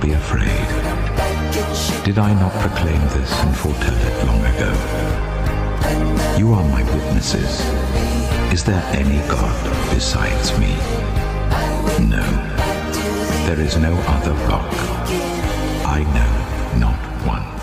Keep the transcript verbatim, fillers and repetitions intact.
be afraid. Did I not proclaim this and foretell it long ago? You are my witnesses. Is there any God besides me? No, there is no other rock. I know not one.